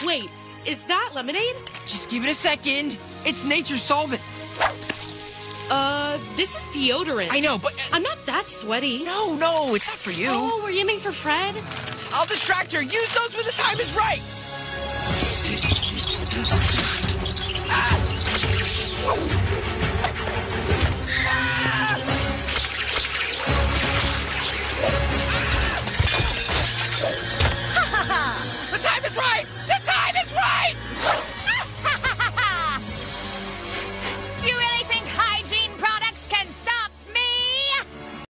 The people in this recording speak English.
Wait, is that lemonade? Just give it a second. It's nature's solvent. This is deodorant. I know, but... I'm not that sweaty. No, it's not for you. Oh, we're aiming for Fred? I'll distract her. Use those when the time is right. The time is right!